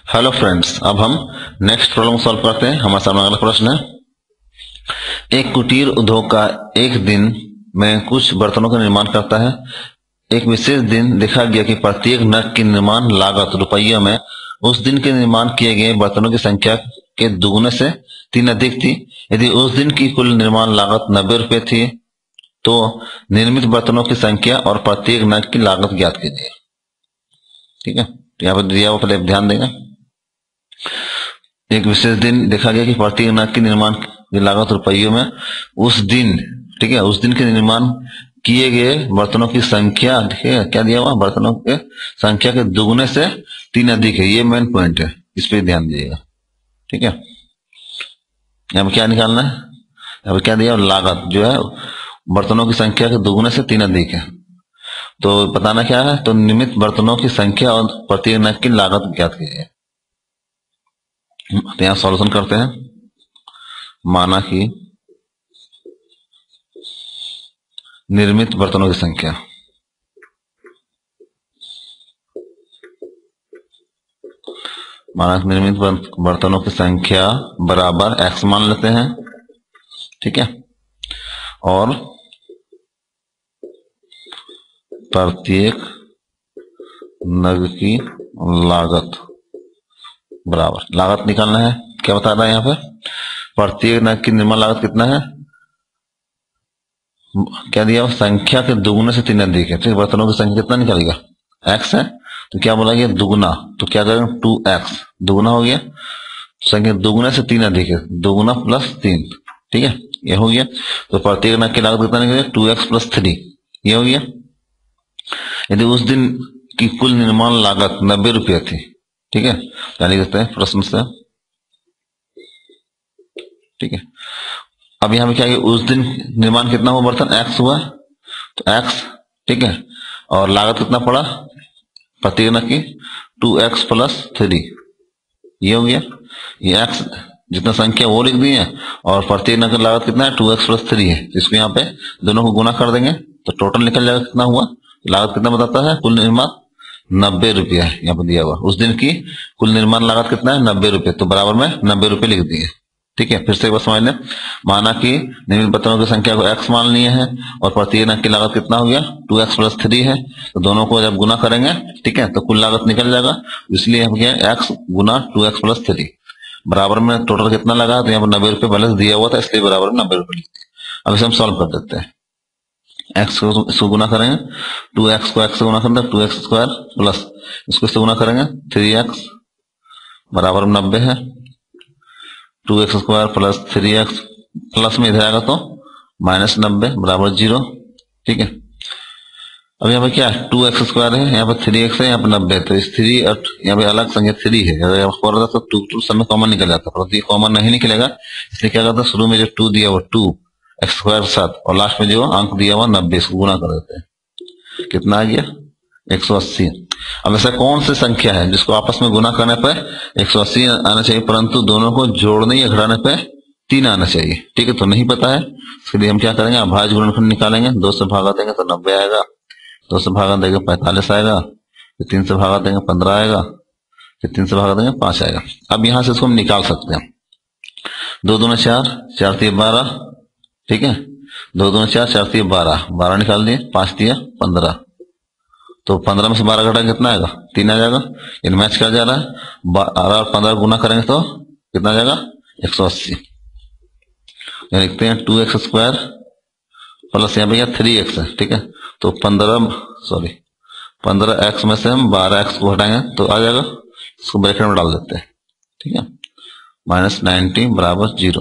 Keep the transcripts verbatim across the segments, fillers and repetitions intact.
Hello friends, अब हम next problem solve करते हैं। हमारे सामने अगला प्रश्न है। एक कुटीर उद्योग का एक दिन में कुछ बर्तनों का निर्माण करता है। एक विशेष दिन देखा गया कि प्रत्येक नग की निर्माण लागत रुपये में उस दिन के निर्माण किए गए बर्तनों की संख्या के दुगुने से तीन अधिक थी। यदि उस दिन की कुल निर्माण लागत नब्बे रुपए थी तो निर्मित बर्तनों की संख्या और प्रत्येक नग की लागत ज्ञात कीजिए। ठीक है, तो यहाँ पर दिया हुआ पहले ध्यान देगा। एक विशेष दिन देखा गया कि प्रत्येक नग की निर्माण की लागत रुपयों में उस दिन, ठीक है, उस दिन के निर्माण किए गए बर्तनों की संख्या, ठीक है, क्या दिया हुआ, बर्तनों के संख्या के दुगुने से तीन अधिक है। ये मेन पॉइंट है, इस पे ध्यान दीजिएगा। ठीक है, यहाँ पे क्या निकालना है, यहाँ पे क्या दिया, लागत जो है बर्तनों की संख्या के दुगुने से तीन अधिक है। तो बताना क्या है, तो निर्मित बर्तनों की संख्या और प्रत्येक नग की लागत ज्ञात कीजिए। तो यहां सॉल्यूशन करते हैं। माना कि निर्मित बर्तनों की संख्या माना कि निर्मित बर्तनों की संख्या बराबर एक्स मान लेते हैं। ठीक है, और प्रत्येक नग की लागत बराबर, लागत निकालना है। क्या बता रहा है यहाँ पे, प्रत्येक नग की निर्माण लागत कितना है, क्या दिया, संख्या के दुगुने से तीन अधिक है। ठीक, बर्तनों की संख्या कितना निकलेगा, एक्स है, तो क्या बोला गया, दुगुना, तो क्या करेंगे, टू एक्स, दुगुना हो गया, संख्या दुगुने से तीन अधिक है, दुगुना प्लस तीन। ठीक है, ये हो गया। तो प्रत्येक नग की लागत कितना निकलेगा, टू एक्स प्लस थ्री, ये हो गया। यदि उस दिन की कुल निर्माण लागत नब्बे रुपया थी, ठीक है, क्या लिख देते हैं प्रश्न से। ठीक है, अब यहां पे क्या है, उस दिन निर्माण कितना हुआ, बर्तन एक्स हुआ, तो एक्स, ठीक है, और लागत कितना पड़ा प्रत्येक नग की, टू एक्स प्लस थ्री, ये हो गया। ये एक्स जितना संख्या वो लिख दी है और प्रत्येक नग की लागत कितना है, टू एक्स प्लस थ्री है। इसको यहाँ पे दोनों को गुना कर देंगे तो टोटल निकल जाएगा कितना हुआ, लागत कितना बताता है, कुल निर्माण नब्बे रुपया है। यहाँ पर दिया हुआ उस दिन की कुल निर्माण लागत कितना है, नब्बे रुपये, तो बराबर में नब्बे रुपये लिख दिए। ठीक है, फिर से एक बार समझ लें। माना कि निर्मित बर्तनों की संख्या को एक्स मान लिए हैं और प्रत्येक नग की लागत कितना हो गया, टू एक्स प्लस थ्री है, तो दोनों को जब गुना करेंगे, ठीक है, तो कुल लागत निकल जाएगा। इसलिए हम क्या, एक्स गुना टू एक्स प्लस थ्री बराबर में टोटल कितना लगा, तो यहाँ पर नब्बे रुपये बैलेंस दिया हुआ था, इसलिए बराबर में नब्बे रुपये लिख दिए। अब इसे हम सॉल्व कर देते हैं। एक्स को इसको गुना करेंगे, टू एक्स को एक्स से गुना करेंगे, टू एक्स स्क्वायर प्लस इसको इससे गुना करेंगे, थ्री एक्स बराबर में नब्बे है, two x square plus three x plus में इधर आएगा तो माइनस नब्बे बराबर जीरो। ठीक है, अब यहाँ पे क्या है, टू एक्स स्क्वायर है, यहाँ पे थ्री एक्स है, यहाँ पे नब्बे, तो इस थ्री और यहाँ पे अलग संख्या थ्री है, अगर यहाँ पर तो टू टू सब में कॉमन निकल जाता, परंतु ये कॉमन नहीं निकलेगा, इसलिए क्या करता है, शुरू में जो टू दिया वो टू एक्स स्क्वायर सात और लास्ट में जो अंक दिया हुआ नब्बे, इसको गुना कर देते हैं, कितना आ गया, एक सौ अस्सी। अब ऐसा कौन सी संख्या है जिसको आपस में गुना करने पर एक सौ अस्सी आना चाहिए, परंतु दोनों को जोड़ने या घटाने पर तीन आना चाहिए। ठीक है, तो नहीं पता है, इसके लिए हम क्या करेंगे, अभाज्य गुणनफल निकालेंगे। दो से भागा देंगे तो नब्बे आएगा, दो से भागा देंगे पैंतालीस आएगा, फिर तीन से भागा देंगे पंद्रह आएगा, फिर तीन से भागा देंगे पांच आएगा। अब यहां से इसको हम निकाल सकते हैं, दो दूना चार, चार तीन बारह, ठीक है, दो दूना चार, चार तीन बारह, बारह निकाल दिए, पांच दिया पंद्रह, तो पंद्रह में से बारह घटा कितना आएगा, तीन आ जाएगा। इन मैच कर जा रहा है, बारह और पंद्रह गुना करेंगे तो कितना आ जाएगा, एक सौ अस्सी। लिखते हैं टू एक्स स्क्वायर प्लस यहाँ पे थ्री एक्स है, ठीक है, तो पंद्रह सॉरी पंद्रह एक्स में से हम बारह एक्स को हटाएंगे तो आ जाएगा, इसको ब्रैकेट में डाल देते हैं। ठीक है, माइनस नाइनटी बराबर zero,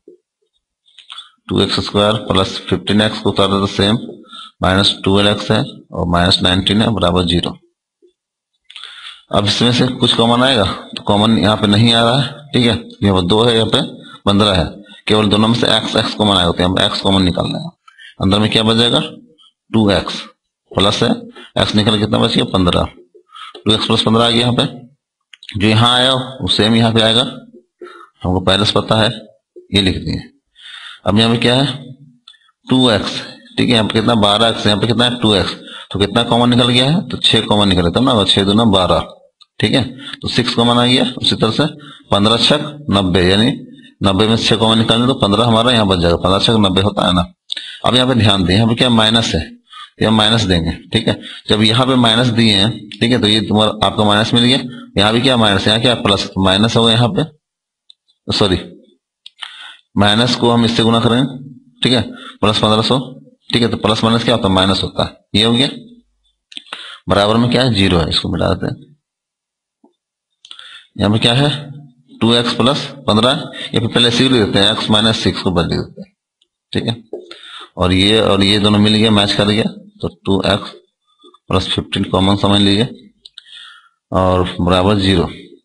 two x square plus fifteen x को उतार देते सेम, माइनस ट्वेल्व एक्स है और माइनस नाइनटीन है बराबर जीरो। अब इसमें से कुछ कॉमन आएगा, तो कॉमन यहाँ पे नहीं आ रहा है। ठीक है, यहाँ पर दो है, यहाँ पे पंद्रह है, केवल दोनों में से एक्स एक्स कॉमन आएगा, तो यहाँ पे एक्स कॉमन निकालना है। अंदर में क्या बच जाएगा, टू एक्स प्लस है एक्स निकल कितना बच गया, पंद्रह, टू एक्स प्लस पंद्रह आ गया। यहाँ पे जो यहाँ आया वो सेम यहाँ पे आएगा, हमको पहले से पता है, ये लिख दिए। अब यहाँ पे क्या है, टू एक्स, ठीक है, यहाँ पे कितना बारह एक्स, यहाँ पे कितना है टू एक्स, तो कितना कॉमन निकल गया है, तो छह कॉमन निकल, तब ना छह दूना बारह। ठीक है। तो सिक्स कॉमन आ गया। उसी तरह से पंद्रह छक नब्बे, यानी नब्बे में छह कॉमन निकालेंगे तो पंद्रह हमारा यहाँ बच जाएगा। पंद्रह छक नब्बे होता है ना। अब यहाँ पे ध्यान दें, यहाँ पे क्या माइनस है, यहाँ माइनस देंगे, ठीक है। जब यहाँ पे माइनस दिए हैं, ठीक है, तो ये तुम्हारा आपका माइनस मिल गया। यहाँ भी क्या माइनस, यहाँ क्या प्लस, तो माइनस होगा यहाँ पे, सॉरी माइनस को हम इससे गुना करेंगे, ठीक है, प्लस पंद्रह सौ, ठीक है। तो प्लस माइनस क्या होता है, माइनस होता है। ये हो गया। बराबर में क्या है, जीरो है, इसको मिटा देते हैं। यहाँ पे क्या है, टू एक्स प्लस पंद्रह, या फिर पहले सी लिख देते हैं, एक्स माइनस सिक्स को बदल देते हैं, ठीक है। और ये और ये दोनों मिल गया, मैच कर गया, तो two x plus fifteen common समझ लीजिए और बराबर जीरो।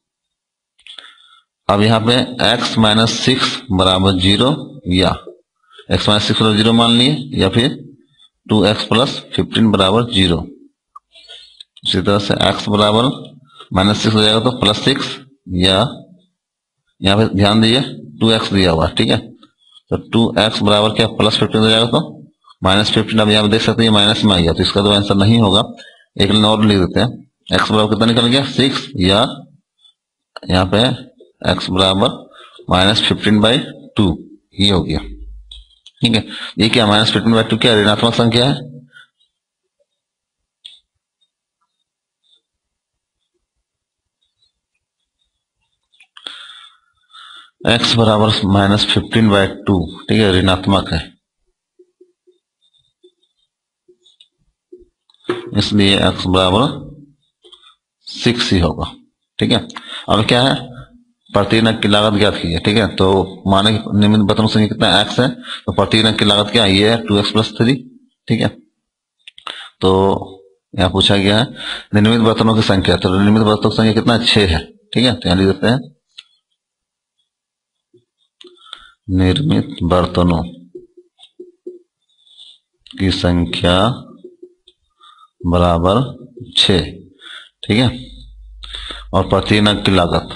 अब यहाँ पे x माइनस सिक्स बराबर जीरो, या x माइनस सिक्स बराबर जीरो मान लिए, या फिर टू एक्स प्लस फिफ्टीन बराबर जीरो। इसी तरह से x बराबर माइनस सिक्स हो जाएगा तो प्लस सिक्स, या यहाँ पे ध्यान दीजिए टू एक्स दिया हुआ, ठीक है। तो टू एक्स बराबर क्या, प्लस फिफ्टीन हो जाएगा तो माइनस फिफ्टीन। अब यहाँ पे देख सकते हैं माइनस में आ गया, तो इसका तो आंसर नहीं होगा। एक लाइन और लिख देते हैं, x बराबर कितना निकल गया, सिक्स, या यहाँ पे x बराबर माइनस फिफ्टीन बाई टू, ये हो गया, ठीक है। ये क्या माइनस फिफ्टीन बाई टू क्या ऋणात्मक संख्या है, x बराबर माइनस फिफ्टीन बाई टू, ठीक है, ऋणात्मक है, इसलिए x बराबर सिक्स ही होगा, ठीक है। अब क्या है, प्रति यूनिट की लागत ज्ञात कीजिए, ठीक है। तो माने निम्न बर्तनों संख्या कितना x है, तो प्रति यूनिट की लागत क्या है, ये है टू एक्स प्लस थ्री, ठीक है। तो यहाँ पूछा गया है निर्मित बर्तनों की संख्या, तो निर्मित बर्तनों की संख्या कितना, छह है, ठीक है। तो यहाँ लिख देते हैं निर्मित बर्तनों की संख्या बराबर छह, ठीक है। और प्रति नग की लागत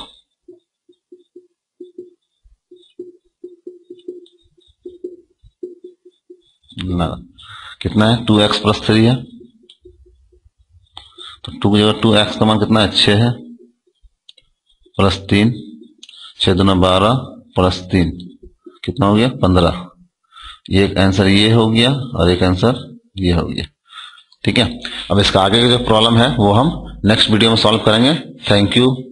कितना है, टू एक्स प्लस थ्री है, तो टू की जगह टू एक्स का मान कितना है, छह है, प्लस तीन, छह दूना बारह, प्लस तीन कितना हो गया, पंद्रह। एक आंसर ये हो गया और एक आंसर ये हो गया, ठीक है। अब इसका आगे का जो प्रॉब्लम है वो हम नेक्स्ट वीडियो में सॉल्व करेंगे। Thank you.